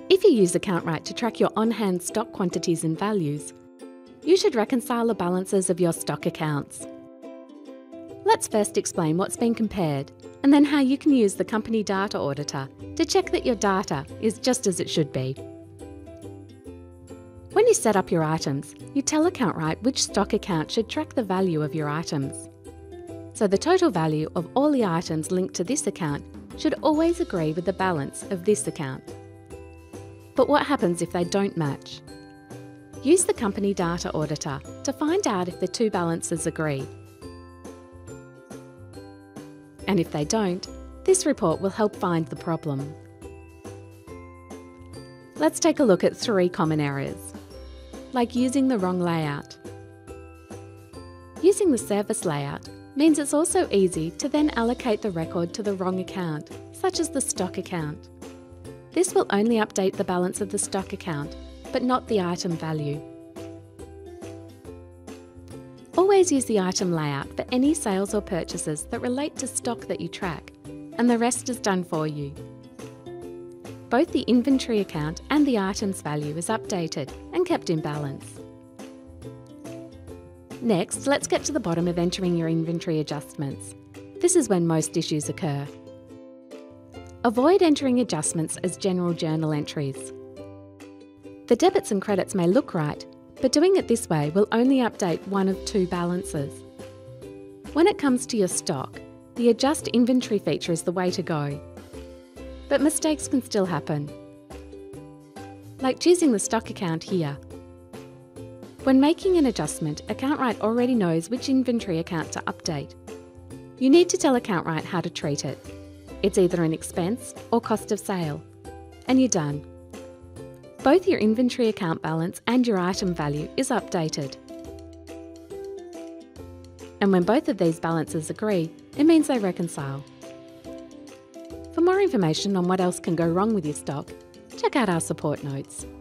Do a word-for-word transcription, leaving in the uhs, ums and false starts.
If you use AccountRight to track your on-hand stock quantities and values, you should reconcile the balances of your stock accounts. Let's first explain what's been compared, and then how you can use the company data auditor to check that your data is just as it should be. When you set up your items, you tell AccountRight which stock account should track the value of your items. So the total value of all the items linked to this account should always agree with the balance of this account. But what happens if they don't match? Use the company data auditor to find out if the two balances agree. And if they don't, this report will help find the problem. Let's take a look at three common errors, like using the wrong layout. Using the service layout means it's also easy to then allocate the record to the wrong account, such as the stock account. This will only update the balance of the stock account, but not the item value. Always use the item layout for any sales or purchases that relate to stock that you track, and the rest is done for you. Both the inventory account and the items value is updated and kept in balance. Next, let's get to the bottom of entering your inventory adjustments. This is when most issues occur. Avoid entering adjustments as general journal entries. The debits and credits may look right, but doing it this way will only update one of two balances. When it comes to your stock, the Adjust Inventory feature is the way to go. But mistakes can still happen, like choosing the stock account here. When making an adjustment, AccountRight already knows which inventory account to update. You need to tell AccountRight how to treat it. It's either an expense or cost of sale, and you're done. Both your inventory account balance and your item value is updated. And when both of these balances agree, it means they reconcile. For more information on what else can go wrong with your stock, check out our support notes.